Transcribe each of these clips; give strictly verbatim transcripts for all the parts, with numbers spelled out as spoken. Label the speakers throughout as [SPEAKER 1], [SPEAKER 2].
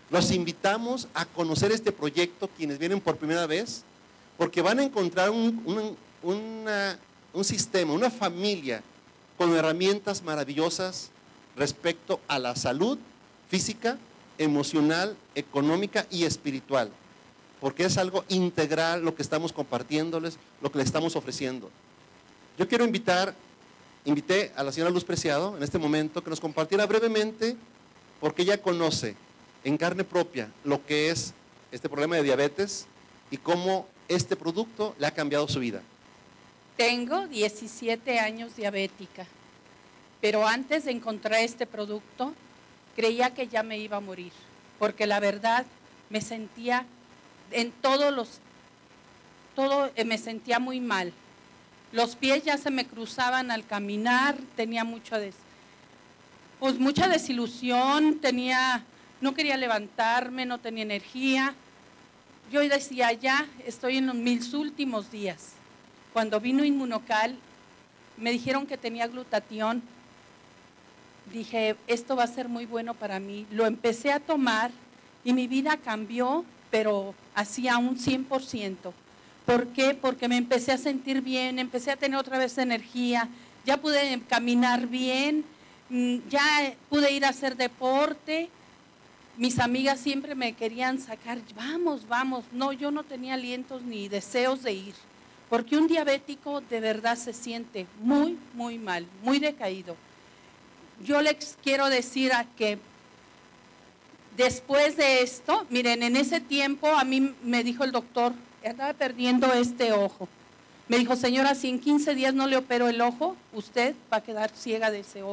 [SPEAKER 1] Los invitamos a conocer este proyecto, quienes vienen por primera vez, porque van a encontrar un, un, una, un sistema, una familia con herramientas maravillosas respecto a la salud física, emocional, económica y espiritual, porque es algo integral lo que estamos compartiéndoles, lo que les estamos ofreciendo. Yo quiero invitar, invité a la señora Luz Preciado en este momento que nos compartiera brevemente, porque ella conoce en carne propia lo que es este problema de diabetes y cómo este producto le ha cambiado su vida.
[SPEAKER 2] Tengo diecisiete años diabética, pero antes de encontrar este producto, creía que ya me iba a morir, porque la verdad me sentía en todos los, todo me sentía muy mal. Los pies ya se me cruzaban al caminar, tenía mucha, des, pues mucha desilusión, tenía, no quería levantarme, no tenía energía. Yo decía, ya estoy en mis últimos días. Cuando vino Inmunocal, me dijeron que tenía glutatión. Dije, esto va a ser muy bueno para mí. Lo empecé a tomar y mi vida cambió, pero hacía un cien por ciento. ¿Por qué? Porque me empecé a sentir bien, empecé a tener otra vez energía, ya pude caminar bien, ya pude ir a hacer deporte. Mis amigas siempre me querían sacar, vamos, vamos. No, yo no tenía alientos ni deseos de ir, porque un diabético de verdad se siente muy, muy mal, muy decaído. Yo les quiero decir a que después de esto, miren, en ese tiempo a mí me dijo el doctor, estaba perdiendo este ojo. Me dijo, señora, si en quince días no le opero el ojo, usted va a quedar ciega de ese ojo.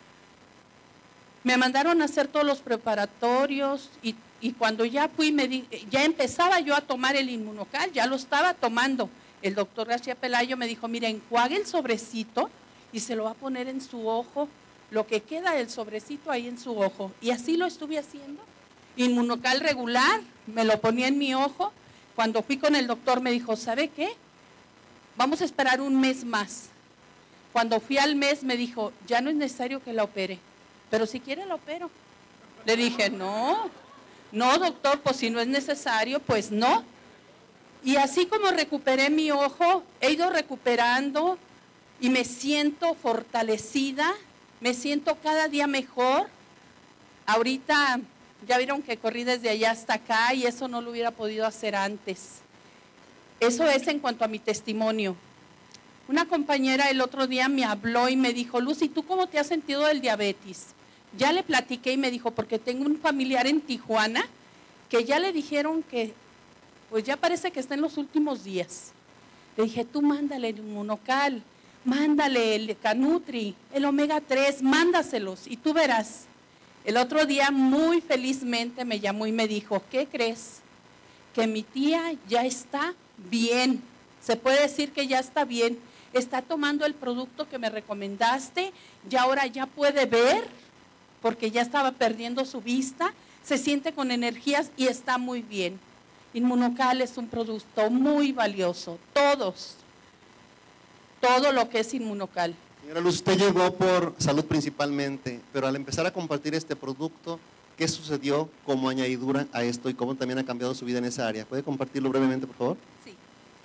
[SPEAKER 2] Me mandaron a hacer todos los preparatorios y, y cuando ya fui, me di, ya empezaba yo a tomar el Inmunocal, ya lo estaba tomando. El doctor García Pelayo me dijo, mira, enjuague el sobrecito y se lo va a poner en su ojo, lo que queda del sobrecito ahí en su ojo. Y así lo estuve haciendo. Inmunocal regular, me lo ponía en mi ojo. Cuando fui con el doctor me dijo, ¿sabe qué? Vamos a esperar un mes más. Cuando fui al mes me dijo, ya no es necesario que la opere, pero si quiere la opero. Le dije, no, no doctor, pues si no es necesario, pues no. Y así como recuperé mi ojo, he ido recuperando y me siento fortalecida, me siento cada día mejor. Ahorita ya vieron que corrí desde allá hasta acá y eso no lo hubiera podido hacer antes. Eso es en cuanto a mi testimonio. Una compañera el otro día me habló y me dijo, Lucy, ¿tú cómo te has sentido del diabetes? Ya le platiqué y me dijo, porque tengo un familiar en Tijuana que ya le dijeron que, pues ya parece que está en los últimos días. Le dije, tú mándale el Inmunocal, mándale el Canutri, el omega tres, mándaselos y tú verás. El otro día muy felizmente me llamó y me dijo, ¿qué crees? Que mi tía ya está bien, se puede decir que ya está bien, está tomando el producto que me recomendaste y ahora ya puede ver, porque ya estaba perdiendo su vista, se siente con energías y está muy bien. Inmunocal es un producto muy valioso, todos, todo lo que es Inmunocal.
[SPEAKER 1] Señora Luz, usted llegó por salud principalmente, pero al empezar a compartir este producto, ¿qué sucedió como añadidura a esto y cómo también ha cambiado su vida en esa área? ¿Puede compartirlo brevemente, por favor?
[SPEAKER 2] Sí.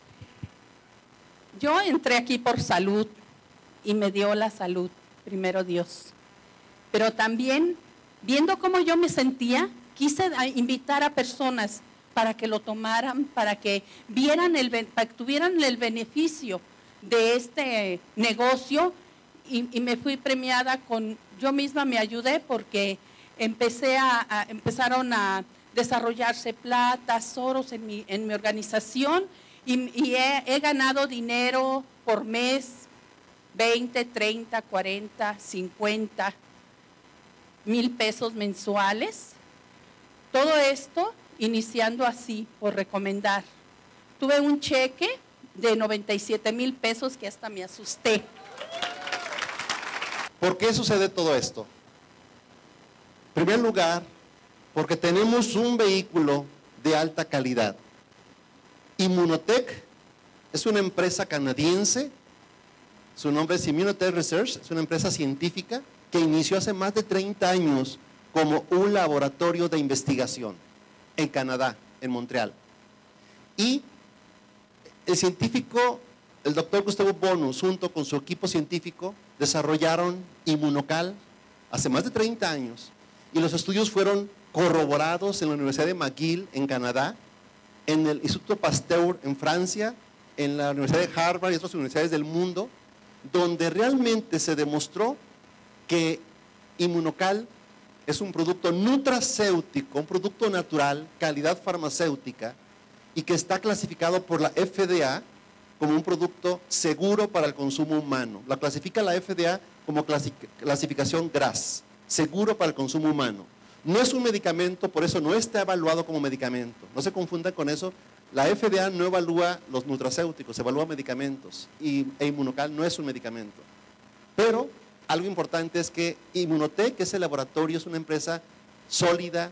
[SPEAKER 2] Yo entré aquí por salud y me dio la salud, primero Dios. Pero también, viendo cómo yo me sentía, quise invitar a personas para que lo tomaran, para que vieran el, para que tuvieran el beneficio de este negocio y, y me fui premiada con, yo misma me ayudé porque empecé a, a empezaron a desarrollarse platas, oros en mi, en mi organización y, y he, he ganado dinero por mes, veinte, treinta, cuarenta, cincuenta mil pesos mensuales. Todo esto iniciando así, por recomendar. Tuve un cheque de noventa y siete mil pesos que hasta me asusté.
[SPEAKER 1] ¿Por qué sucede todo esto? En primer lugar, porque tenemos un vehículo de alta calidad. Immunotech es una empresa canadiense, su nombre es Immunotech Research, es una empresa científica que inició hace más de treinta años como un laboratorio de investigación en Canadá, en Montreal. Y el científico, el doctor Gustavo Bonus, junto con su equipo científico, desarrollaron Immunocal hace más de treinta años. Y los estudios fueron corroborados en la Universidad de McGill, en Canadá, en el Instituto Pasteur, en Francia, en la Universidad de Harvard y otras universidades del mundo, donde realmente se demostró que Immunocal es un producto nutracéutico, un producto natural, calidad farmacéutica, y que está clasificado por la F D A como un producto seguro para el consumo humano. La clasifica la F D A como clasificación G R A S, seguro para el consumo humano. No es un medicamento, por eso no está evaluado como medicamento. No se confundan con eso. La F D A no evalúa los nutracéuticos, evalúa medicamentos, y e Immunocal no es un medicamento. Pero algo importante es que Immunotec, que es el laboratorio, es una empresa sólida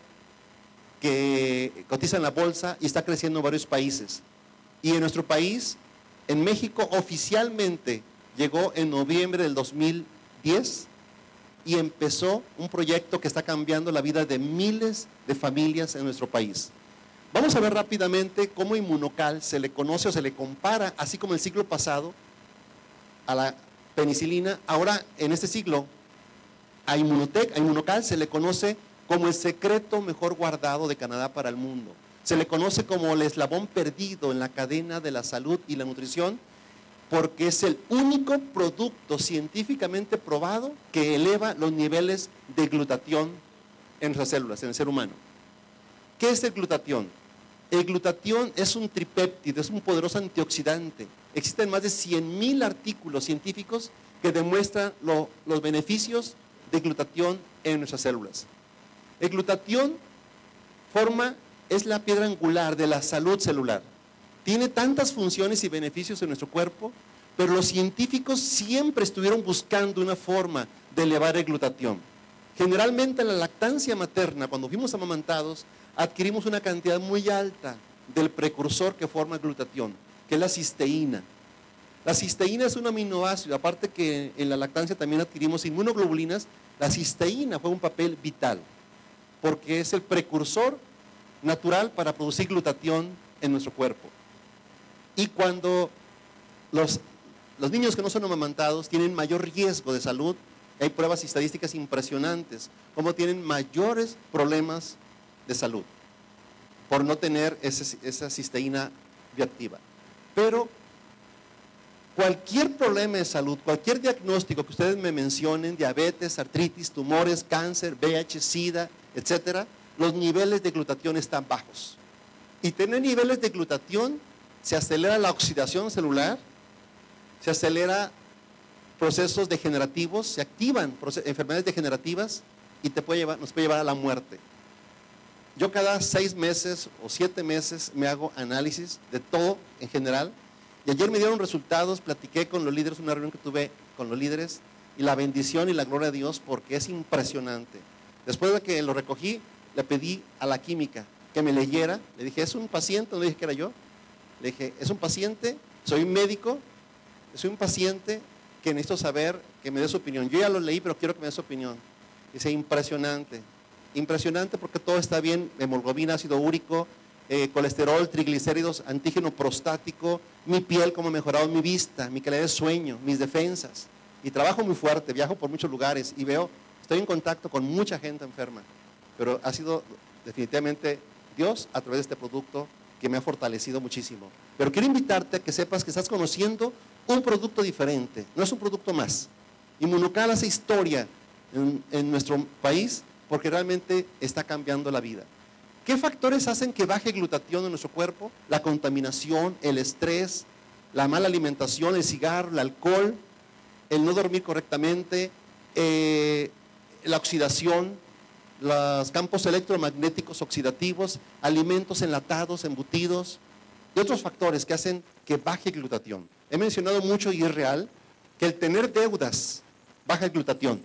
[SPEAKER 1] que cotiza en la bolsa y está creciendo en varios países. Y en nuestro país, en México, oficialmente llegó en noviembre del dos mil diez y empezó un proyecto que está cambiando la vida de miles de familias en nuestro país. Vamos a ver rápidamente cómo Immunocal se le conoce o se le compara, así como el siglo pasado, a la penicilina. Ahora, en este siglo, a Immunotec, a Immunocal se le conoce como el secreto mejor guardado de Canadá para el mundo. Se le conoce como el eslabón perdido en la cadena de la salud y la nutrición, porque es el único producto científicamente probado que eleva los niveles de glutatión en nuestras células, en el ser humano. ¿Qué es el glutatión? El glutatión es un tripéptido, es un poderoso antioxidante. Existen más de cien mil artículos científicos que demuestran lo, los beneficios de glutatión en nuestras células. El glutatión forma, es la piedra angular de la salud celular. Tiene tantas funciones y beneficios en nuestro cuerpo, pero los científicos siempre estuvieron buscando una forma de elevar el glutatión. Generalmente en la lactancia materna, cuando fuimos amamantados, adquirimos una cantidad muy alta del precursor que forma el glutatión, que es la cisteína. La cisteína es un aminoácido, aparte que en la lactancia también adquirimos inmunoglobulinas. La cisteína juega un papel vital, porque es el precursor natural para producir glutatión en nuestro cuerpo. Y cuando los, los niños que no son amamantados tienen mayor riesgo de salud, hay pruebas estadísticas impresionantes, como tienen mayores problemas de salud por no tener ese, esa cisteína bioactiva. Pero cualquier problema de salud, cualquier diagnóstico que ustedes me mencionen, diabetes, artritis, tumores, cáncer, V I H, SIDA, etcétera, los niveles de glutatión están bajos. Y tener niveles de glutatión, se acelera la oxidación celular, se acelera procesos degenerativos, se activan enfermedades degenerativas y te puede llevar, nos puede llevar a la muerte. Yo cada seis meses o siete meses me hago análisis de todo en general, y ayer me dieron resultados, platiqué con los líderes, una reunión que tuve con los líderes, y la bendición y la gloria de Dios, porque es impresionante. Después de que lo recogí, le pedí a la química que me leyera, le dije, ¿es un paciente? No le dije que era yo, le dije, ¿es un paciente? Soy un médico, soy un paciente que necesito saber, que me dé su opinión. Yo ya lo leí, pero quiero que me dé su opinión. Dice, impresionante, impresionante porque todo está bien, hemoglobina, ácido úrico, eh, colesterol, triglicéridos, antígeno prostático, mi piel, cómo ha mejorado, mi vista, mi calidad de sueño, mis defensas. Y trabajo muy fuerte, viajo por muchos lugares y veo, estoy en contacto con mucha gente enferma, pero ha sido definitivamente Dios a través de este producto que me ha fortalecido muchísimo. Pero quiero invitarte a que sepas que estás conociendo un producto diferente, no es un producto más. Immunocal hace historia en, en nuestro país porque realmente está cambiando la vida. ¿Qué factores hacen que baje glutatión en nuestro cuerpo? La contaminación, el estrés, la mala alimentación, el cigarro, el alcohol, el no dormir correctamente, eh, la oxidación, los campos electromagnéticos oxidativos, alimentos enlatados, embutidos y otros factores que hacen que baje glutatión. He mencionado mucho y es real que el tener deudas baja el glutatión.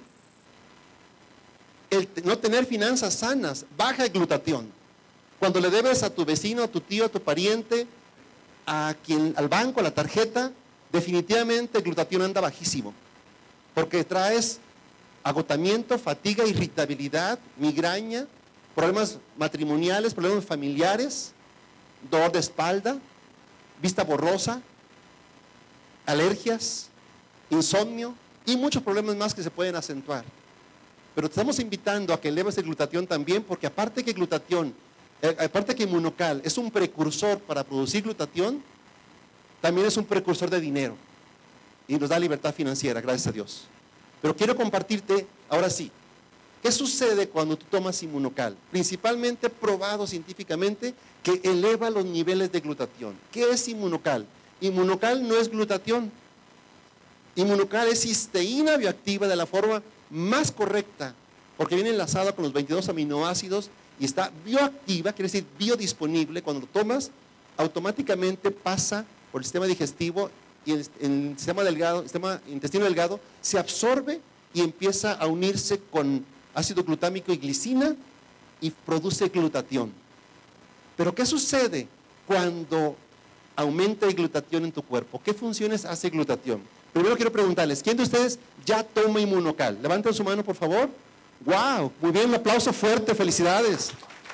[SPEAKER 1] El no tener finanzas sanas baja el glutatión. Cuando le debes a tu vecino, a tu tío, a tu pariente, a quien, al banco, a la tarjeta, definitivamente el glutatión anda bajísimo, porque traes agotamiento, fatiga, irritabilidad, migraña, problemas matrimoniales, problemas familiares, dolor de espalda, vista borrosa, alergias, insomnio y muchos problemas más que se pueden acentuar. Pero te estamos invitando a que eleves el glutatión también, porque aparte que glutatión, eh, aparte que Inmunocal es un precursor para producir glutatión, también es un precursor de dinero y nos da libertad financiera, gracias a Dios. Pero quiero compartirte, ahora sí, ¿qué sucede cuando tú tomas Inmunocal? Principalmente probado científicamente que eleva los niveles de glutatión. ¿Qué es Inmunocal? Inmunocal no es glutatión. Inmunocal es cisteína bioactiva de la forma más correcta, porque viene enlazada con los veintidós aminoácidos y está bioactiva, quiere decir biodisponible. Cuando lo tomas, automáticamente pasa por el sistema digestivo y el, el sistema delgado, el sistema intestino delgado se absorbe y empieza a unirse con ácido glutámico y glicina y produce glutatión. Pero ¿qué sucede cuando aumenta el glutatión en tu cuerpo? ¿Qué funciones hace glutatión? Primero quiero preguntarles, ¿quién de ustedes ya toma Inmunocal? Levanten su mano, por favor. ¡Wow! Muy bien, un aplauso fuerte, felicidades.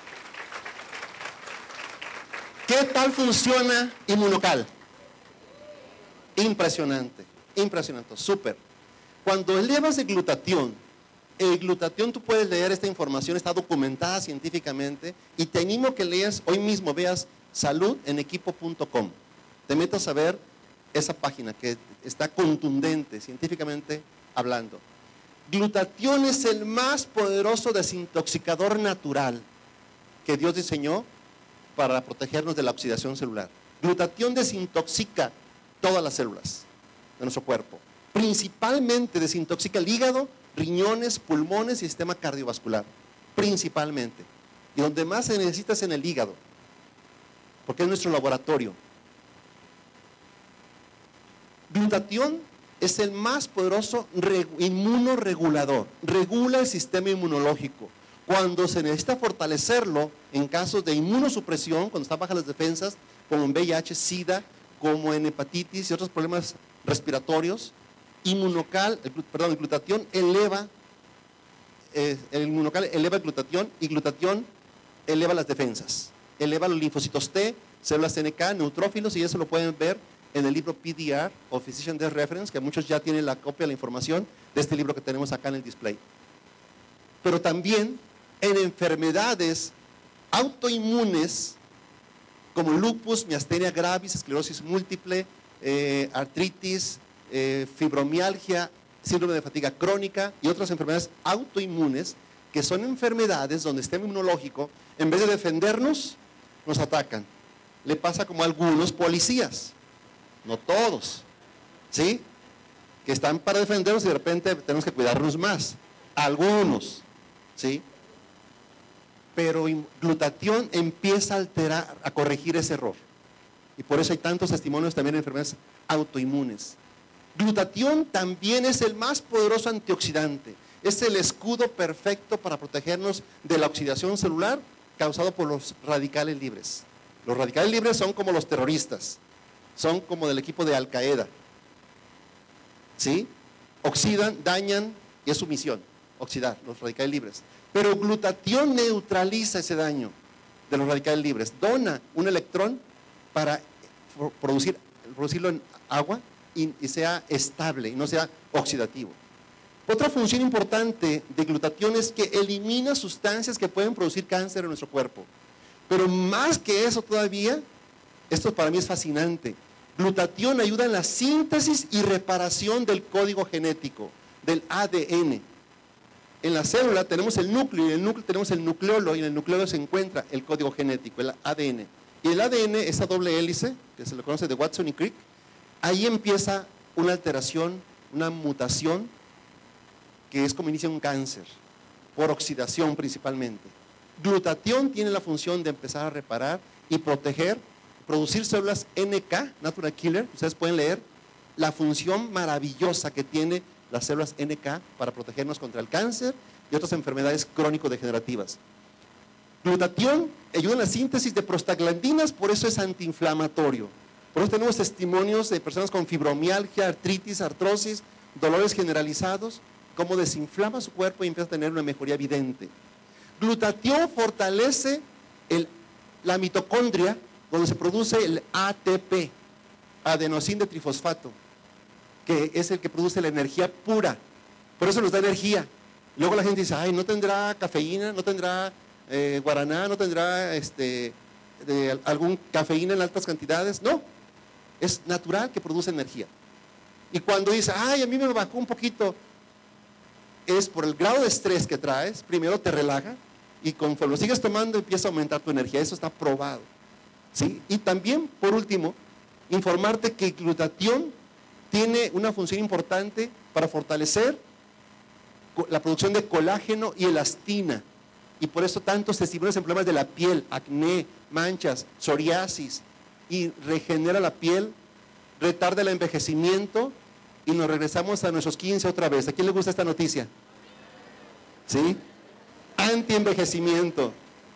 [SPEAKER 1] ¿Qué tal funciona Inmunocal? Impresionante, impresionante, súper. Cuando elevas el glutatión, el glutatión, tú puedes leer esta información, está documentada científicamente, y te animo que leas hoy mismo, veas salud en equipo punto com. Te metas a ver esa página que está contundente, científicamente hablando. Glutatión es el más poderoso desintoxicador natural que Dios diseñó para protegernos de la oxidación celular. Glutatión desintoxica todas las células de nuestro cuerpo. Principalmente desintoxica el hígado, riñones, pulmones y sistema cardiovascular. Principalmente. Y donde más se necesita es en el hígado, porque es nuestro laboratorio. Glutatión es el más poderoso inmunoregulador. Regula el sistema inmunológico. Cuando se necesita fortalecerlo en casos de inmunosupresión, cuando están bajas las defensas, como en V I H, SIDA, como en hepatitis y otros problemas respiratorios, Inmunocal, el, perdón, el glutatión eleva, eh, el Inmunocal eleva el glutatión y glutatión eleva las defensas, eleva los linfocitos T, células N K, neutrófilos, y eso lo pueden ver en el libro P D R o Physician Death Reference, que muchos ya tienen la copia de la información de este libro que tenemos acá en el display. Pero también en enfermedades autoinmunes como lupus, miastenia gravis, esclerosis múltiple, eh, artritis, eh, fibromialgia, síndrome de fatiga crónica y otras enfermedades autoinmunes, que son enfermedades donde el sistema inmunológico, en vez de defendernos, nos atacan. Le pasa como a algunos policías, no todos, ¿sí? Que están para defendernos y de repente tenemos que cuidarnos más. Algunos, ¿sí? Pero glutatión empieza a alterar, a corregir ese error. Y por eso hay tantos testimonios también de enfermedades autoinmunes. Glutatión también es el más poderoso antioxidante. Es el escudo perfecto para protegernos de la oxidación celular causado por los radicales libres. Los radicales libres son como los terroristas, son como del equipo de Al Qaeda. ¿Sí? Oxidan, dañan y es su misión, oxidar, los radicales libres. Pero glutatión neutraliza ese daño de los radicales libres. Dona un electrón para producir, producirlo en agua y, y sea estable y no sea oxidativo. Otra función importante de glutatión es que elimina sustancias que pueden producir cáncer en nuestro cuerpo. Pero más que eso todavía, esto para mí es fascinante. Glutatión ayuda en la síntesis y reparación del código genético, del A D N. En la célula tenemos el núcleo y en el núcleo tenemos el nucleolo y en el nucleolo se encuentra el código genético, el A D N. Y el A D N, esa doble hélice, que se le conoce de Watson y Crick, ahí empieza una alteración, una mutación que es como inicia un cáncer, por oxidación principalmente. Glutatión tiene la función de empezar a reparar y proteger, producir células N K, Natural Killer. Ustedes pueden leer la función maravillosa que tiene las células N K para protegernos contra el cáncer y otras enfermedades crónico-degenerativas. Glutatión ayuda en la síntesis de prostaglandinas, por eso es antiinflamatorio. Por eso tenemos testimonios de personas con fibromialgia, artritis, artrosis, dolores generalizados, cómo desinflama su cuerpo y empieza a tener una mejoría evidente. Glutatión fortalece el, la mitocondria, donde se produce el A T P, adenosín de trifosfato, que es el que produce la energía pura. Por eso nos da energía. Luego la gente dice, ay, no tendrá cafeína, no tendrá eh, guaraná, no tendrá este, de, algún cafeína en altas cantidades. No, es natural que produce energía. Y cuando dice, ay, a mí me bajó un poquito, es por el grado de estrés que traes. Primero te relaja y conforme lo sigues tomando empieza a aumentar tu energía. Eso está probado, ¿sí? Y también, por último, informarte que el glutatión tiene una función importante para fortalecer la producción de colágeno y elastina. Y por eso tantos testimonios en problemas de la piel, acné, manchas, psoriasis, y regenera la piel, retarda el envejecimiento y nos regresamos a nuestros quince otra vez. ¿A quién le gusta esta noticia? ¿Sí? Anti-envejecimiento.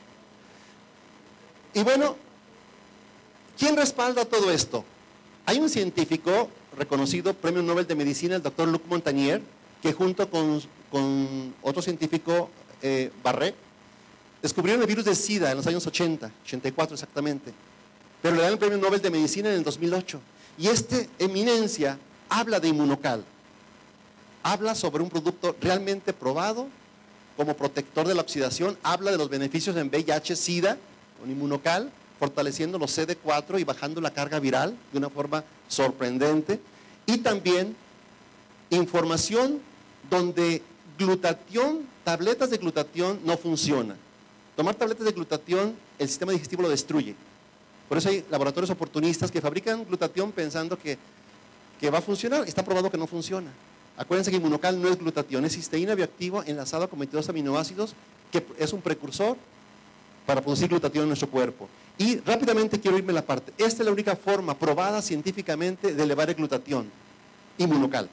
[SPEAKER 1] Y bueno, ¿quién respalda todo esto? Hay un científico reconocido, premio Nobel de Medicina, el doctor Luc Montagnier, que junto con, con otro científico, eh, Barré, descubrieron el virus de SIDA en los años ochenta, ochenta y cuatro exactamente, pero le dan el premio Nobel de Medicina en el dos mil ocho. Y esta eminencia habla de Inmunocal, habla sobre un producto realmente probado como protector de la oxidación, habla de los beneficios en V I H, SIDA, con Inmunocal, fortaleciendo los C D cuatro y bajando la carga viral de una forma sorprendente. Y también información donde glutatión, tabletas de glutatión no funciona. Tomar tabletas de glutatión, el sistema digestivo lo destruye. Por eso hay laboratorios oportunistas que fabrican glutatión pensando que, que va a funcionar. Está probado que no funciona. Acuérdense que Inmunocal no es glutatión, es cisteína bioactivo enlazado con veintidós aminoácidos, que es un precursor para producir glutatión en nuestro cuerpo. Y rápidamente quiero irme a la parte. Esta es la única forma probada científicamente de elevar el glutatión, Inmunocal.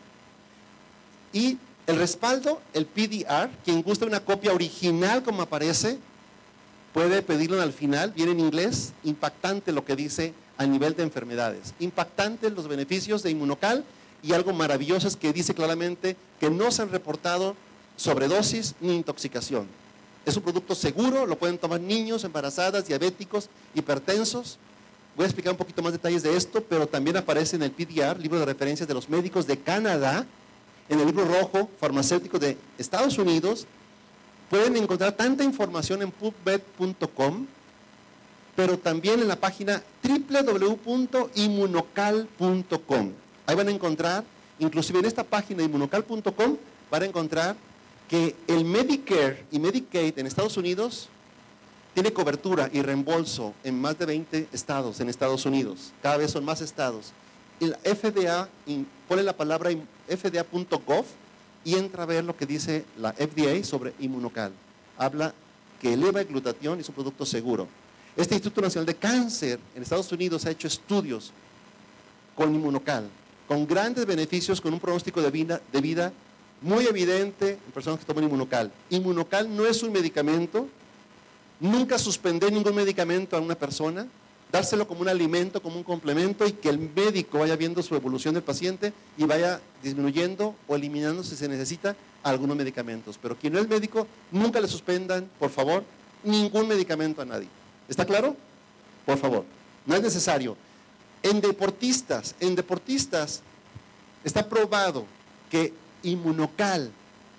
[SPEAKER 1] Y el respaldo, el P D R, quien gusta una copia original como aparece, puede pedirlo al final, viene en inglés, impactante lo que dice a nivel de enfermedades. Impactante los beneficios de Inmunocal y algo maravilloso es que dice claramente que no se han reportado sobredosis ni intoxicación. Es un producto seguro, lo pueden tomar niños, embarazadas, diabéticos, hipertensos. Voy a explicar un poquito más detalles de esto, pero también aparece en el P D R, libro de referencias de los médicos de Canadá, en el libro rojo farmacéutico de Estados Unidos. Pueden encontrar tanta información en pubmed punto com, pero también en la página doble u doble u doble u punto inmunocal punto com. Ahí van a encontrar, inclusive en esta página de inmunocal punto com, van a encontrar que el Medicare y Medicaid en Estados Unidos tiene cobertura y reembolso en más de veinte estados en Estados Unidos. Cada vez son más estados. Y la F D A, pone la palabra F D A punto gov y entra a ver lo que dice la F D A sobre Inmunocal. Habla que eleva el glutatión y es un producto seguro. Este Instituto Nacional de Cáncer en Estados Unidos ha hecho estudios con Inmunocal, con grandes beneficios, con un pronóstico de vida, de vida muy evidente en personas que toman Inmunocal. Inmunocal no es un medicamento, nunca suspender ningún medicamento a una persona, dárselo como un alimento, como un complemento y que el médico vaya viendo su evolución del paciente y vaya disminuyendo o eliminando si se necesita algunos medicamentos. Pero quien no es médico, nunca le suspendan, por favor, ningún medicamento a nadie. ¿Está claro? Por favor, no es necesario. En deportistas, en deportistas está probado que Inmunocal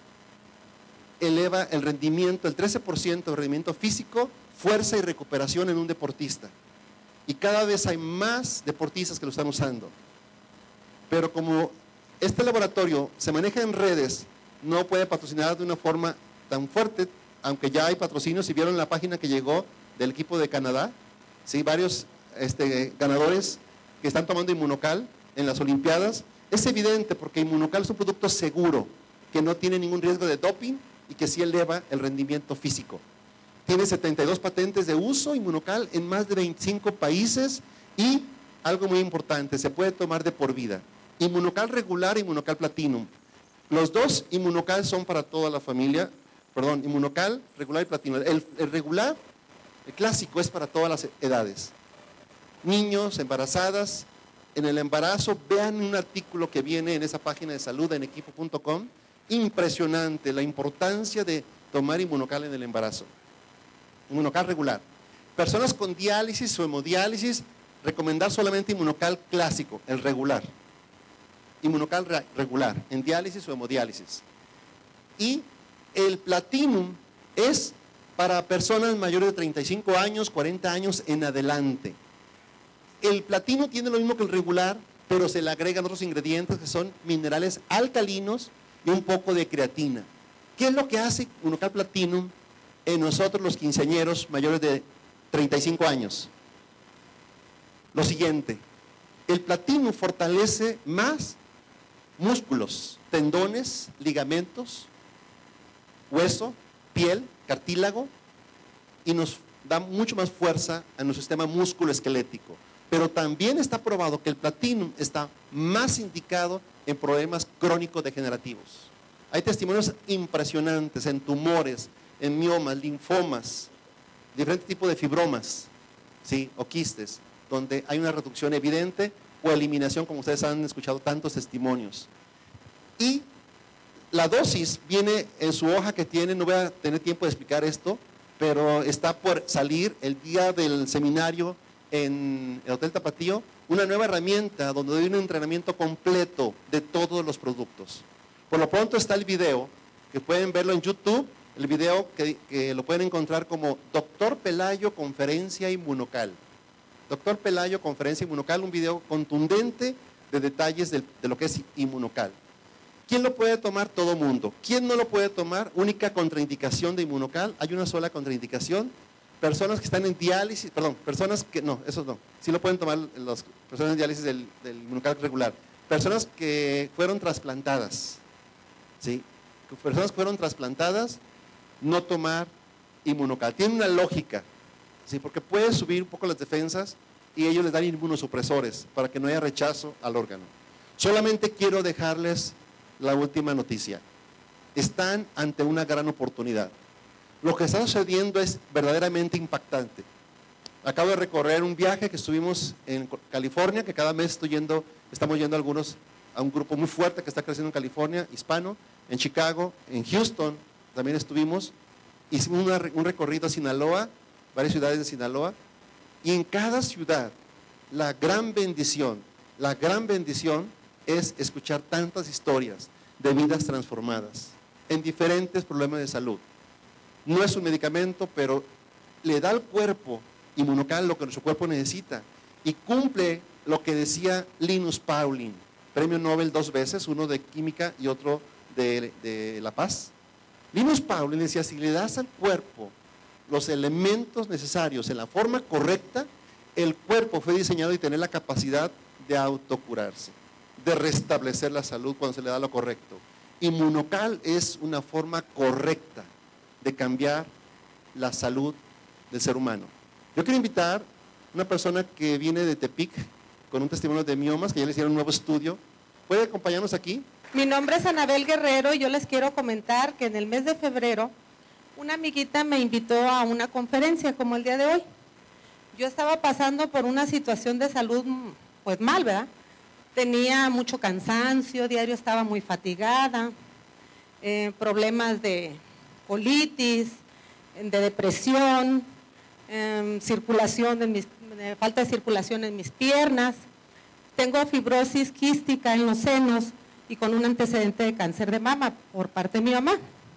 [SPEAKER 1] eleva el rendimiento, el trece por ciento de rendimiento físico, fuerza y recuperación en un deportista. Y cada vez hay más deportistas que lo están usando. Pero como este laboratorio se maneja en redes, no puede patrocinar de una forma tan fuerte, aunque ya hay patrocinios. Si vieron la página que llegó del equipo de Canadá, ¿sí? Varios este, ganadores que están tomando Inmunocal en las Olimpiadas. Es evidente porque Inmunocal es un producto seguro, que no tiene ningún riesgo de doping y que sí eleva el rendimiento físico. Tiene setenta y dos patentes de uso Inmunocal en más de veinticinco países y algo muy importante, se puede tomar de por vida. Inmunocal regular e Inmunocal Platinum. Los dos Inmunocal son para toda la familia, perdón, Inmunocal regular y Platinum. El, el regular, el clásico, es para todas las edades. Niños, embarazadas. En el embarazo, vean un artículo que viene en esa página de salud en equipo punto com impresionante la importancia de tomar Inmunocal en el embarazo. Inmunocal regular. Personas con diálisis o hemodiálisis, recomendar solamente Inmunocal clásico, el regular. Inmunocal regular, en diálisis o hemodiálisis. Y el Platinum es para personas mayores de treinta y cinco años, cuarenta años en adelante. El Platinum tiene lo mismo que el regular, pero se le agregan otros ingredientes que son minerales alcalinos y un poco de creatina. ¿Qué es lo que hace Inmunocal Platinum en nosotros los quinceañeros mayores de treinta y cinco años? Lo siguiente, el Platinum fortalece más músculos, tendones, ligamentos, hueso, piel, cartílago, y nos da mucho más fuerza a nuestro sistema musculoesquelético. Pero también está probado que el Platinum está más indicado en problemas crónicos degenerativos. Hay testimonios impresionantes en tumores, en miomas, linfomas, diferentes tipos de fibromas, ¿sí? O quistes, donde hay una reducción evidente o eliminación, como ustedes han escuchado tantos testimonios. Y la dosis viene en su hoja que tiene, no voy a tener tiempo de explicar esto, pero está por salir el día del seminario en el Hotel Tapatío, una nueva herramienta donde doy un entrenamiento completo de todos los productos. Por lo pronto está el video, que pueden verlo en YouTube, el video que, que lo pueden encontrar como Doctor Pelayo Conferencia Inmunocal. Doctor Pelayo Conferencia Inmunocal, un video contundente de detalles de, de lo que es Inmunocal. ¿Quién lo puede tomar? Todo mundo. ¿Quién no lo puede tomar? Única contraindicación de Inmunocal, hay una sola contraindicación. Personas que están en diálisis, perdón, personas que, no, esos no, sí lo pueden tomar las personas en diálisis del, del Inmunocal regular. Personas que fueron trasplantadas, ¿sí? Personas que fueron trasplantadas, no tomar Inmunocal. Tiene una lógica, ¿sí? Porque puede subir un poco las defensas y ellos les dan inmunosupresores para que no haya rechazo al órgano. Solamente quiero dejarles la última noticia. Están ante una gran oportunidad. Lo que está sucediendo es verdaderamente impactante. Acabo de recorrer un viaje que estuvimos en California, que cada mes estoy yendo, estamos yendo algunos a un grupo muy fuerte que está creciendo en California, hispano, en Chicago, en Houston, también estuvimos. Hicimos una, un recorrido a Sinaloa, varias ciudades de Sinaloa, y en cada ciudad, la gran bendición, la gran bendición es escuchar tantas historias de vidas transformadas en diferentes problemas de salud. No es un medicamento, pero le da al cuerpo Inmunocal lo que nuestro cuerpo necesita y cumple lo que decía Linus Pauling, premio Nobel dos veces, uno de química y otro de, de La Paz. Linus Pauling decía, si le das al cuerpo los elementos necesarios en la forma correcta, el cuerpo fue diseñado y tener la capacidad de autocurarse, de restablecer la salud cuando se le da lo correcto. Inmunocal es una forma correcta de cambiar la salud del ser humano. Yo quiero invitar a una persona que viene de Tepic con un testimonio de miomas, que ya le hicieron un nuevo estudio. ¿Puede acompañarnos aquí?
[SPEAKER 3] Mi nombre es Anabel Guerrero y yo les quiero comentar que en el mes de febrero una amiguita me invitó a una conferencia como el día de hoy. Yo estaba pasando por una situación de salud pues mal, ¿verdad? Tenía mucho cansancio, diario estaba muy fatigada, eh, problemas de colitis, de depresión, eh, circulación en mis, eh, falta de circulación en mis piernas. Tengo fibrosis quística en los senos y con un antecedente de cáncer de mama por parte de mi mamá.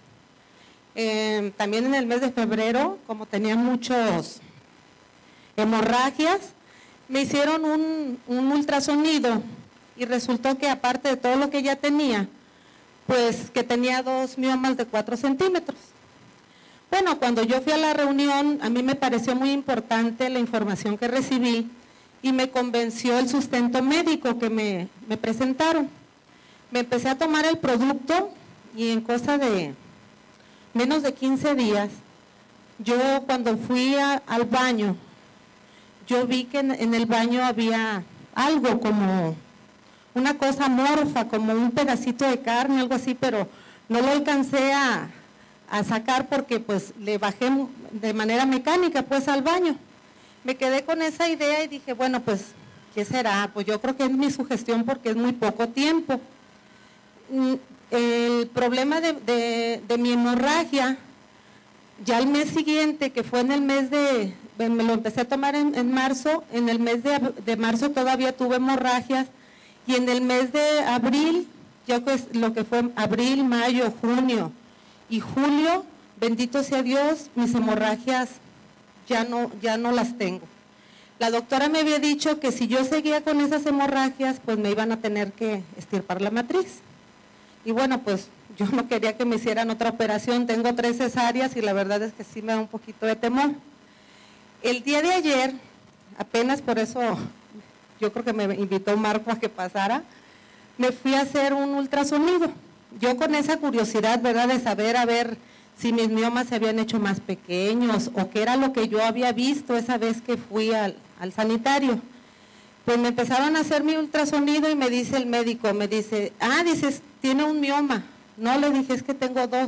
[SPEAKER 3] Eh, también en el mes de febrero, como tenía muchos hemorragias, me hicieron un, un ultrasonido y resultó que aparte de todo lo que ya tenía, pues que tenía dos miomas de cuatro centímetros. Bueno, cuando yo fui a la reunión, a mí me pareció muy importante la información que recibí y me convenció el sustento médico que me, me presentaron. Me empecé a tomar el producto y en cosa de menos de quince días, yo cuando fui a, al baño, yo vi que en, en el baño había algo como una cosa amorfa, como un pedacito de carne, algo así, pero no lo alcancé a, a sacar porque pues le bajé de manera mecánica pues al baño. Me quedé con esa idea y dije, bueno, pues, ¿qué será? Pues yo creo que es mi sugestión porque es muy poco tiempo. el problema de, de, de mi hemorragia, ya el mes siguiente, que fue en el mes de, me lo empecé a tomar en, en marzo, en el mes de, de marzo todavía tuve hemorragias, y en el mes de abril, ya pues lo que fue abril, mayo, junio y julio, bendito sea Dios, mis hemorragias ya no, ya no las tengo. La doctora me había dicho que si yo seguía con esas hemorragias, pues me iban a tener que extirpar la matriz. Y bueno, pues yo no quería que me hicieran otra operación, tengo tres cesáreas y la verdad es que sí me da un poquito de temor. El día de ayer, apenas por eso yo creo que me invitó Marco a que pasara, me fui a hacer un ultrasonido. Yo con esa curiosidad, ¿verdad?, de saber a ver si mis miomas se habían hecho más pequeños o qué era lo que yo había visto esa vez que fui al, al sanitario. Pues me empezaron a hacer mi ultrasonido y me dice el médico, me dice, ah, dices, tiene un mioma. No, le dije, es que tengo dos.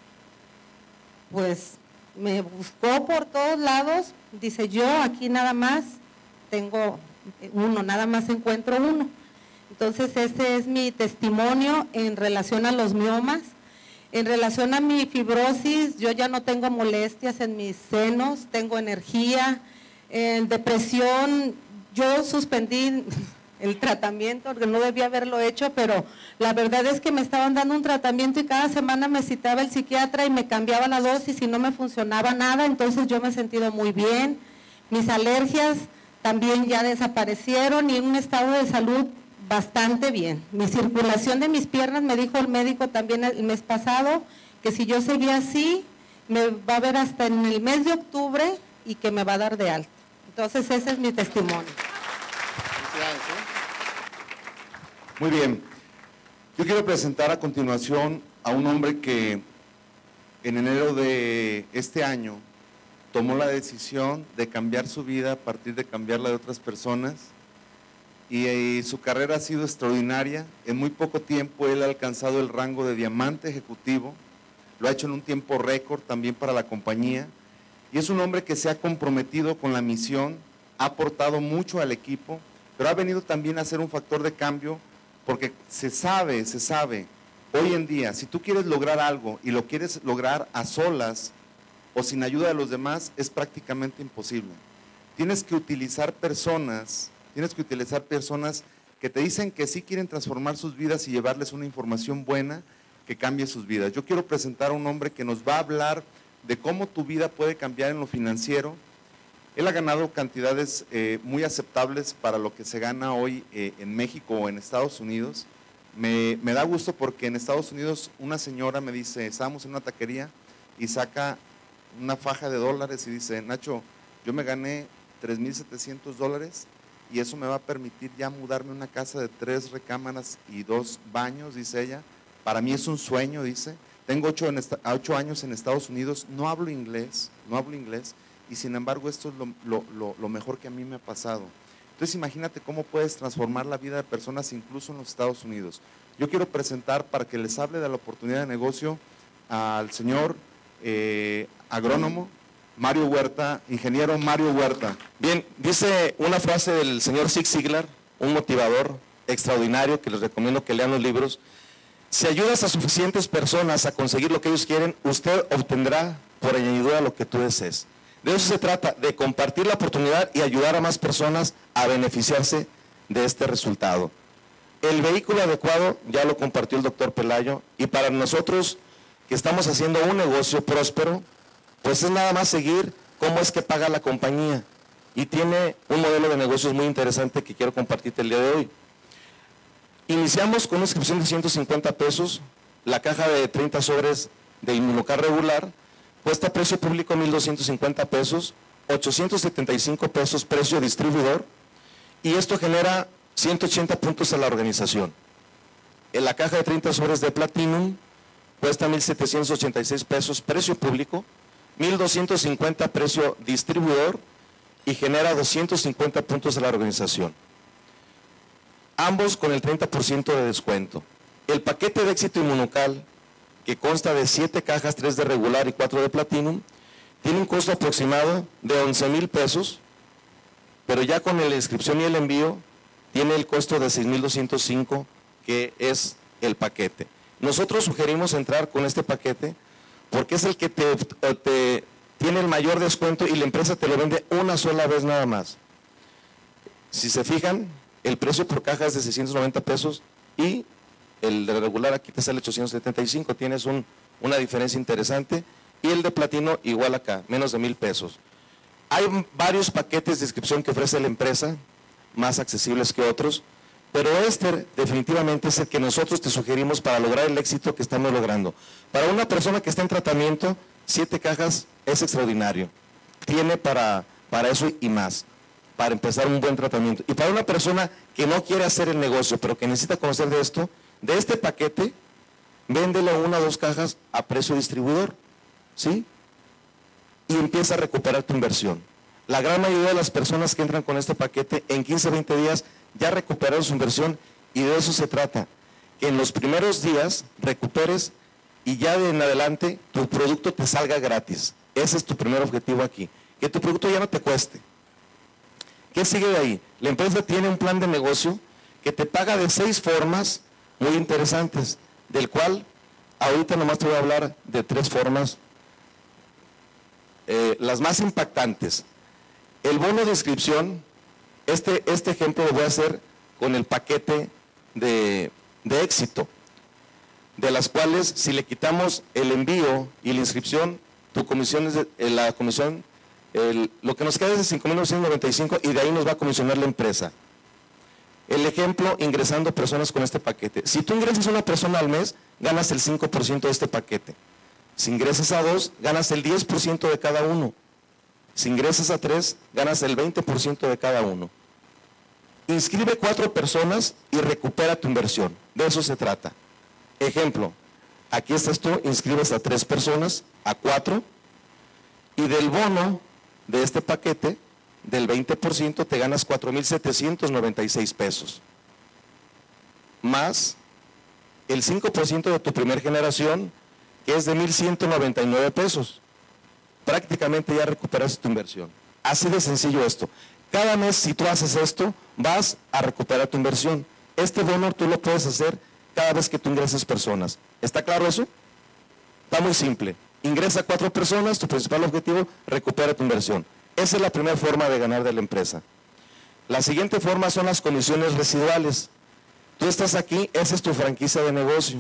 [SPEAKER 3] Pues me buscó por todos lados, dice, yo aquí nada más tengo uno, nada más encuentro uno. Entonces ese es mi testimonio en relación a los miomas. En relación a mi fibrosis, yo ya no tengo molestias en mis senos, tengo energía, en depresión, yo suspendí el tratamiento, porque no debía haberlo hecho, pero la verdad es que me estaban dando un tratamiento y cada semana me citaba el psiquiatra y me cambiaba la dosis y no me funcionaba nada, entonces yo me he sentido muy bien. Mis alergias también ya desaparecieron y en un estado de salud bastante bien. Mi circulación de mis piernas, me dijo el médico también el mes pasado, que si yo seguía así, me va a ver hasta en el mes de octubre y que me va a dar de alta. Entonces ese es mi testimonio.
[SPEAKER 4] Muy bien. Yo quiero presentar a continuación a un hombre que en enero de este año tomó la decisión de cambiar su vida a partir de cambiar la de otras personas. Y, y su carrera ha sido extraordinaria. En muy poco tiempo él ha alcanzado el rango de diamante ejecutivo, lo ha hecho en un tiempo récord también para la compañía, y es un hombre que se ha comprometido con la misión, ha aportado mucho al equipo, pero ha venido también a ser un factor de cambio, porque se sabe, se sabe, hoy en día, si tú quieres lograr algo y lo quieres lograr a solas o sin ayuda de los demás, es prácticamente imposible. Tienes que utilizar personas Tienes que utilizar personas que te dicen que sí quieren transformar sus vidas y llevarles una información buena que cambie sus vidas. Yo quiero presentar a un hombre que nos va a hablar de cómo tu vida puede cambiar en lo financiero. Él ha ganado cantidades eh, muy aceptables para lo que se gana hoy eh, en México o en Estados Unidos. Me, me da gusto porque en Estados Unidos una señora me dice, estábamos en una taquería y saca una faja de dólares y dice, Nacho, yo me gané tres mil setecientos dólares y eso me va a permitir ya mudarme a una casa de tres recámaras y dos baños, dice ella. Para mí es un sueño, dice. Tengo ocho, en esta, ocho años en Estados Unidos, no hablo inglés, no hablo inglés, y sin embargo esto es lo, lo, lo, lo mejor que a mí me ha pasado. Entonces imagínate cómo puedes transformar la vida de personas incluso en los Estados Unidos. Yo quiero presentar para que les hable de la oportunidad de negocio al señor eh, agrónomo, Mario Huerta, ingeniero Mario Huerta.
[SPEAKER 5] Bien, dice una frase del señor Zig Ziglar, un motivador extraordinario que les recomiendo que lean los libros. Si ayudas a suficientes personas a conseguir lo que ellos quieren, usted obtendrá por añadidura lo que tú desees. De eso se trata, de compartir la oportunidad y ayudar a más personas a beneficiarse de este resultado. El vehículo adecuado ya lo compartió el doctor Pelayo, y para nosotros que estamos haciendo un negocio próspero, pues es nada más seguir cómo es que paga la compañía, y tiene un modelo de negocios muy interesante que quiero compartirte el día de hoy. Iniciamos con una inscripción de ciento cincuenta pesos, la caja de treinta sobres de Inmunocar regular cuesta precio público mil doscientos cincuenta pesos, ochocientos setenta y cinco pesos precio distribuidor, y esto genera ciento ochenta puntos a la organización. En la caja de treinta sobres de Platinum cuesta mil setecientos ochenta y seis pesos precio público, mil doscientos cincuenta precio distribuidor y genera doscientos cincuenta puntos a la organización. Ambos con el treinta por ciento de descuento. El paquete de éxito Inmunocal, que consta de siete cajas, tres de regular y cuatro de Platinum, tiene un costo aproximado de once mil pesos, pero ya con la inscripción y el envío tiene el costo de seis mil doscientos cinco, que es el paquete. Nosotros sugerimos entrar con este paquete porque es el que te, te tiene el mayor descuento y la empresa te lo vende una sola vez nada más. Si se fijan, el precio por caja es de seiscientos noventa pesos y el de regular aquí te sale ochocientos setenta y cinco, tienes un, una diferencia interesante, y el de platino igual acá, menos de mil pesos. Hay varios paquetes de inscripción que ofrece la empresa, más accesibles que otros, pero este definitivamente es el que nosotros te sugerimos para lograr el éxito que estamos logrando. Para una persona que está en tratamiento, siete cajas es extraordinario. Tiene para, para eso y más, para empezar un buen tratamiento. Y para una persona que no quiere hacer el negocio, pero que necesita conocer de esto, de este paquete, véndele una o dos cajas a precio distribuidor, ¿sí? Y empieza a recuperar tu inversión. La gran mayoría de las personas que entran con este paquete en quince a veinte días ya recuperaron su inversión, y de eso se trata, que en los primeros días recuperes y ya de en adelante tu producto te salga gratis. Ese es tu primer objetivo aquí, que tu producto ya no te cueste. ¿Qué sigue de ahí? La empresa tiene un plan de negocio que te paga de seis formas muy interesantes, del cual ahorita nomás te voy a hablar de tres formas, eh, las más impactantes. El bono de inscripción, este, este ejemplo lo voy a hacer con el paquete de, de éxito, de las cuales si le quitamos el envío y la inscripción, tu comisión es de, eh, la comisión, el, lo que nos queda es de cinco mil novecientos noventa y cinco, y de ahí nos va a comisionar la empresa. El ejemplo, ingresando personas con este paquete. Si tú ingresas a una persona al mes, ganas el cinco por ciento de este paquete. Si ingresas a dos, ganas el diez por ciento de cada uno. Si ingresas a tres, ganas el veinte por ciento de cada uno. Inscribe cuatro personas y recupera tu inversión. De eso se trata. Ejemplo, aquí estás tú, inscribes a tres personas, a cuatro, y del bono de este paquete, del veinte por ciento, te ganas cuatro mil setecientos noventa y seis pesos. Más el cinco por ciento de tu primer generación, que es de mil ciento noventa y nueve pesos. Prácticamente ya recuperas tu inversión. Así de sencillo esto. Cada mes, si tú haces esto, vas a recuperar tu inversión. Este bono tú lo puedes hacer cada vez que tú ingreses personas. ¿Está claro eso? Está muy simple. Ingresa cuatro personas, tu principal objetivo, recupera tu inversión. Esa es la primera forma de ganar de la empresa. La siguiente forma son las comisiones residuales. Tú estás aquí, esa es tu franquicia de negocio.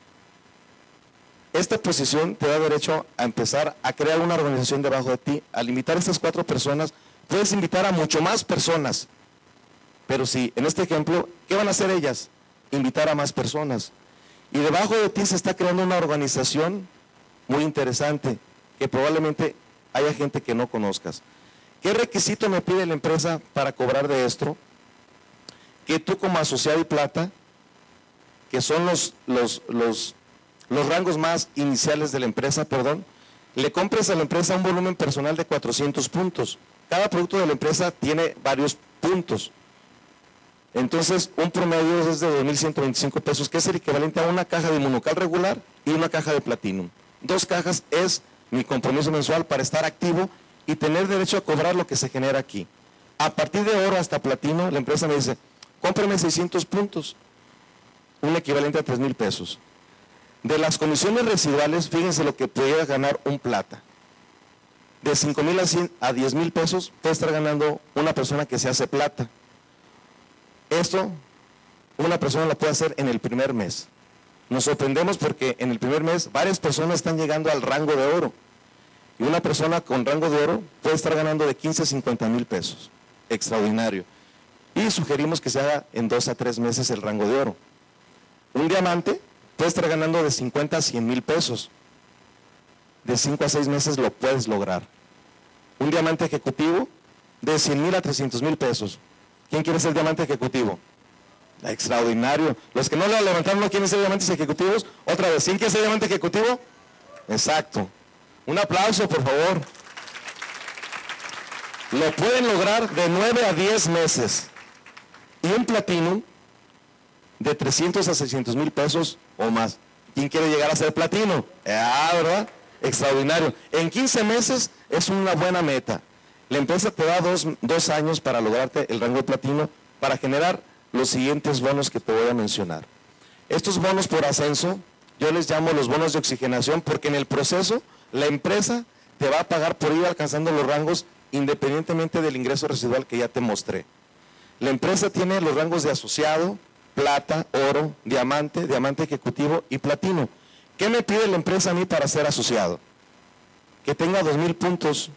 [SPEAKER 5] Esta posición te da derecho a empezar a crear una organización debajo de ti. Al invitar a estas cuatro personas, puedes invitar a mucho más personas. Pero si, en este ejemplo, ¿qué van a hacer ellas? Invitar a más personas. Y debajo de ti se está creando una organización muy interesante, que probablemente haya gente que no conozcas. ¿Qué requisito me pide la empresa para cobrar de esto? Que tú como asociado y plata, que son los, los, los, los rangos más iniciales de la empresa, perdón, le compres a la empresa un volumen personal de cuatrocientos puntos. Cada producto de la empresa tiene varios puntos. Entonces, un promedio es de dos mil ciento veinticinco pesos, que es el equivalente a una caja de Inmunocal regular y una caja de Platinum. Dos cajas es mi compromiso mensual para estar activo y tener derecho a cobrar lo que se genera aquí. A partir de oro hasta platino, la empresa me dice, cómprame seiscientos puntos, un equivalente a tres mil pesos. De las comisiones residuales, fíjense lo que pudiera ganar un plata. De cinco mil a diez mil pesos puede estar ganando una persona que se hace plata. Esto, una persona lo puede hacer en el primer mes. Nos sorprendemos porque en el primer mes varias personas están llegando al rango de oro. Y una persona con rango de oro puede estar ganando de quince a cincuenta mil pesos. Extraordinario. Y sugerimos que se haga en dos a tres meses el rango de oro. Un diamante puede estar ganando de cincuenta a cien mil pesos. De cinco a seis meses lo puedes lograr. Un diamante ejecutivo de cien mil a trescientos mil pesos. ¿Quién quiere ser diamante ejecutivo? Extraordinario. Los que no le levantaron no quieren ser diamantes ejecutivos. Otra vez, ¿quién quiere ser diamante ejecutivo? Exacto. Un aplauso, por favor. Lo pueden lograr de nueve a diez meses. Y un platino de trescientos a seiscientos mil pesos o más. ¿Quién quiere llegar a ser platino? Ah, ¿verdad? Extraordinario. En quince meses es una buena meta. La empresa te da dos, dos años para lograrte el rango de platino, para generar los siguientes bonos que te voy a mencionar. Estos bonos por ascenso, yo les llamo los bonos de oxigenación, porque en el proceso la empresa te va a pagar por ir alcanzando los rangos independientemente del ingreso residual que ya te mostré. La empresa tiene los rangos de asociado, plata, oro, diamante, diamante ejecutivo y platino. ¿Qué me pide la empresa a mí para ser asociado? Que tenga dos mil puntos,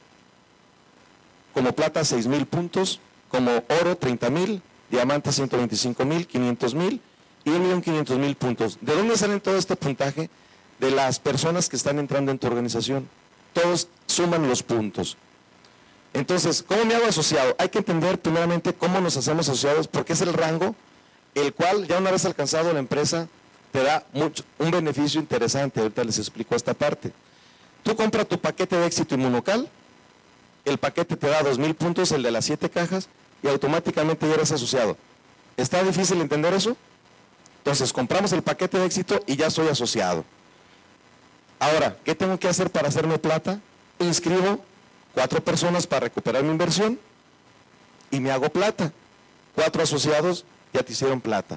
[SPEAKER 5] como plata seis mil puntos, como oro treinta mil, diamante ciento veinticinco mil, quinientos mil y un millón quinientos mil puntos. ¿De dónde salen todo este puntaje? De las personas que están entrando en tu organización. Todos suman los puntos. Entonces, ¿cómo me hago asociado? Hay que entender primeramente cómo nos hacemos asociados, porque es el rango el cual ya una vez alcanzado la empresa te da mucho, un beneficio interesante. Ahorita les explico esta parte. Tú compras tu paquete de éxito inmunocal, el paquete te da dos mil puntos, el de las siete cajas, y automáticamente ya eres asociado. ¿Está difícil entender eso? Entonces, compramos el paquete de éxito y ya soy asociado. Ahora, ¿qué tengo que hacer para hacerme plata? Inscribo cuatro personas para recuperar mi inversión y me hago plata. Cuatro asociados ya te hicieron plata.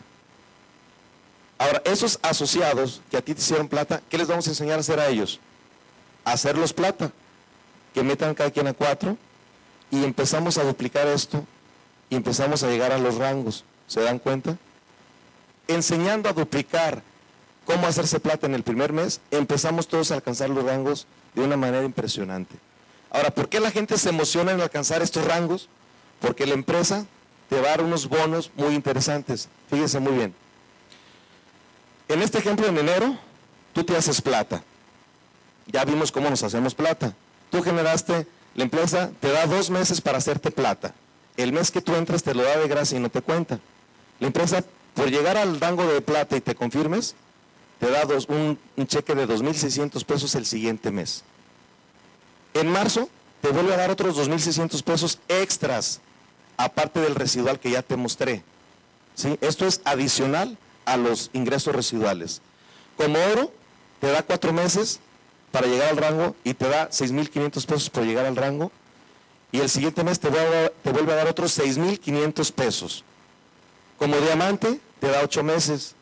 [SPEAKER 5] Ahora, esos asociados que a ti te hicieron plata, ¿qué les vamos a enseñar a hacer a ellos? A hacerlos plata. Que metan cada quien a cuatro y empezamos a duplicar esto y empezamos a llegar a los rangos. ¿Se dan cuenta? Enseñando a duplicar cómo hacerse plata en el primer mes, empezamos todos a alcanzar los rangos de una manera impresionante. Ahora, ¿por qué la gente se emociona en alcanzar estos rangos? Porque la empresa te va a dar unos bonos muy interesantes. Fíjense muy bien. En este ejemplo, en enero, tú te haces plata. Ya vimos cómo nos hacemos plata. Tú generaste, la empresa te da dos meses para hacerte plata. El mes que tú entras te lo da de gracia y no te cuenta. La empresa, por llegar al rango de plata y te confirmes, te da dos, un, un cheque de dos mil seiscientos pesos el siguiente mes. En marzo te vuelve a dar otros dos mil seiscientos pesos extras, aparte del residual que ya te mostré. ¿Sí? Esto es adicional a los ingresos residuales. Como oro, te da cuatro meses para llegar al rango y te da seis mil quinientos pesos por llegar al rango. Y el siguiente mes te vuelve, a, te vuelve a dar otros seis mil quinientos pesos. Como diamante, te da ocho meses.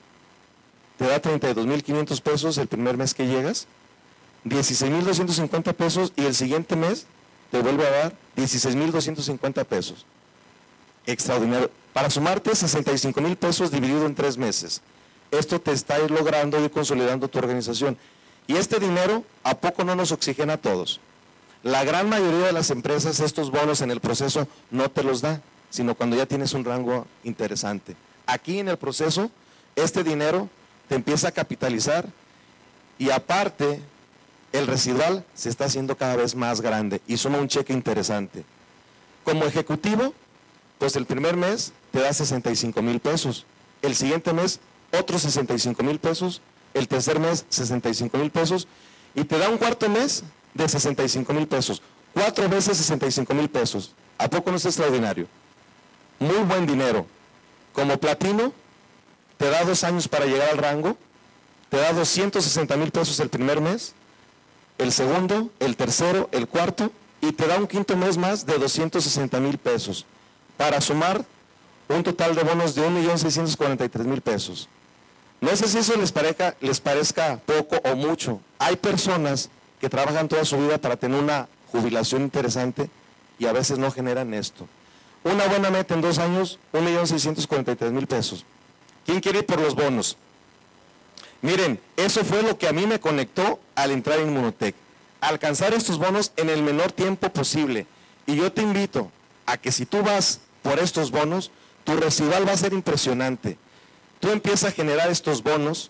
[SPEAKER 5] Te da treinta y dos mil quinientos pesos el primer mes que llegas, dieciséis mil doscientos cincuenta pesos y el siguiente mes te vuelve a dar dieciséis mil doscientos cincuenta pesos. Extraordinario. Para sumarte sesenta y cinco mil pesos dividido en tres meses. Esto te está logrando ir consolidando tu organización. Y este dinero, ¿a poco no nos oxigena a todos? La gran mayoría de las empresas, estos bonos en el proceso no te los da, sino cuando ya tienes un rango interesante. Aquí en el proceso, este dinero te empieza a capitalizar y aparte el residual se está haciendo cada vez más grande y suma un cheque interesante. Como ejecutivo, pues el primer mes te da sesenta y cinco mil pesos, el siguiente mes otros sesenta y cinco mil pesos, el tercer mes sesenta y cinco mil pesos y te da un cuarto mes de sesenta y cinco mil pesos, cuatro veces sesenta y cinco mil pesos. ¿A poco no es extraordinario? Muy buen dinero. Como platino, te da dos años para llegar al rango, te da doscientos sesenta mil pesos el primer mes, el segundo, el tercero, el cuarto, y te da un quinto mes más de doscientos sesenta mil pesos, para sumar un total de bonos de un millón seiscientos cuarenta y tres mil pesos. No sé si eso les parezca, les parezca poco o mucho. Hay personas que trabajan toda su vida para tener una jubilación interesante y a veces no generan esto. Una buena meta en dos años, un millón seiscientos cuarenta y tres mil pesos. ¿Quién quiere ir por los bonos? Miren, eso fue lo que a mí me conectó al entrar en Inmunotech. Alcanzar estos bonos en el menor tiempo posible. Y yo te invito a que si tú vas por estos bonos, tu residual va a ser impresionante. Tú empiezas a generar estos bonos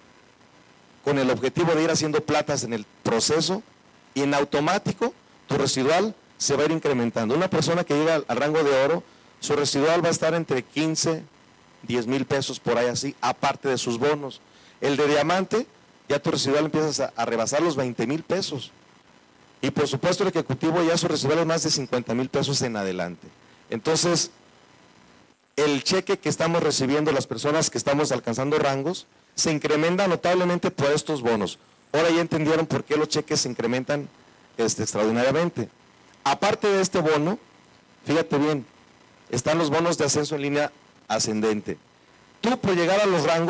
[SPEAKER 5] con el objetivo de ir haciendo platas en el proceso y en automático tu residual se va a ir incrementando. Una persona que llega al, al rango de oro, su residual va a estar entre quince, diez mil pesos por ahí así, aparte de sus bonos. El de diamante, ya tu residual empiezas a, a rebasar los veinte mil pesos. Y por supuesto el ejecutivo ya su residual es más de cincuenta mil pesos en adelante. Entonces, el cheque que estamos recibiendo las personas que estamos alcanzando rangos se incrementa notablemente por estos bonos. Ahora ya entendieron por qué los cheques se incrementan este, extraordinariamente. Aparte de este bono, fíjate bien, están los bonos de ascenso en línea ascendente. Tú por llegar a los rangos,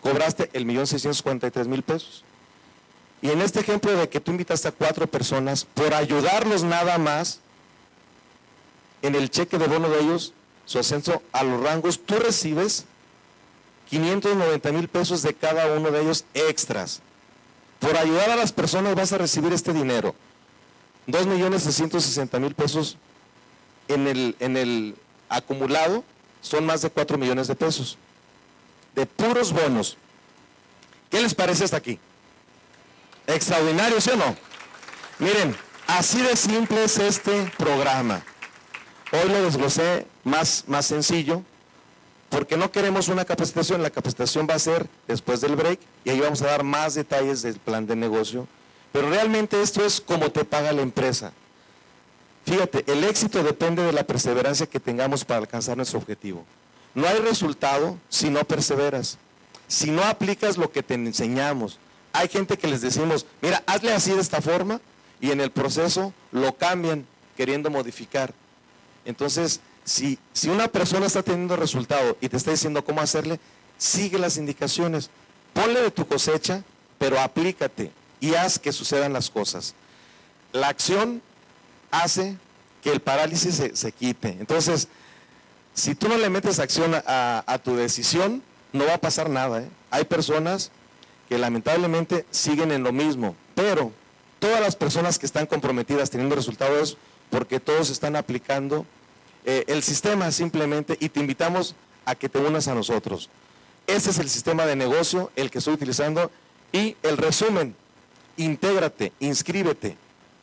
[SPEAKER 5] cobraste el millón seiscientos cuarenta y tres mil pesos. Y en este ejemplo de que tú invitaste a cuatro personas, por ayudarlos nada más, en el cheque de bono de ellos, su ascenso a los rangos, tú recibes quinientos noventa mil pesos de cada uno de ellos extras. Por ayudar a las personas vas a recibir este dinero. dos millones seiscientos sesenta mil pesos en el, en el acumulado, son más de cuatro millones de pesos. De puros bonos. ¿Qué les parece hasta aquí? Extraordinario, ¿sí o no? Miren, así de simple es este programa. Hoy lo desglosé más, más sencillo, porque no queremos una capacitación. La capacitación va a ser después del break, y ahí vamos a dar más detalles del plan de negocio. Pero realmente esto es como te paga la empresa. Fíjate, el éxito depende de la perseverancia que tengamos para alcanzar nuestro objetivo. No hay resultado si no perseveras, si no aplicas lo que te enseñamos. Hay gente que les decimos, mira, hazle así de esta forma, y en el proceso lo cambian queriendo modificar. Entonces, si, si una persona está teniendo resultado y te está diciendo cómo hacerle, sigue las indicaciones, ponle de tu cosecha, pero aplícate y haz que sucedan las cosas. La acción hace que el parálisis se, se quite. Entonces, si tú no le metes acción a, a, a tu decisión, no va a pasar nada, ¿eh? Hay personas que lamentablemente siguen en lo mismo, pero todas las personas que están comprometidas teniendo resultados, porque todos están aplicando eh, el sistema simplemente, y te invitamos a que te unas a nosotros. Ese es el sistema de negocio, el que estoy utilizando, y el resumen: intégrate, inscríbete,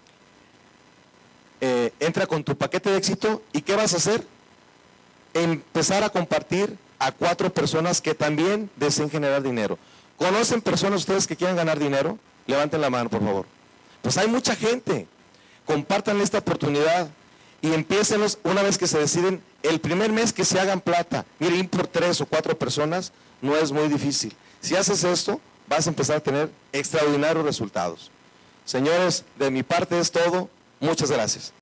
[SPEAKER 5] eh, entra con tu paquete de éxito, y ¿qué vas a hacer? Empezar a compartir a cuatro personas que también deseen generar dinero. ¿Conocen personas ustedes que quieran ganar dinero? Levanten la mano, por favor. Pues hay mucha gente. Compartan esta oportunidad y empiécenlos una vez que se deciden. El primer mes que se hagan plata, mire, ir por tres o cuatro personas no es muy difícil. Si haces esto, vas a empezar a tener extraordinarios resultados. Señores, de mi parte es todo. Muchas gracias.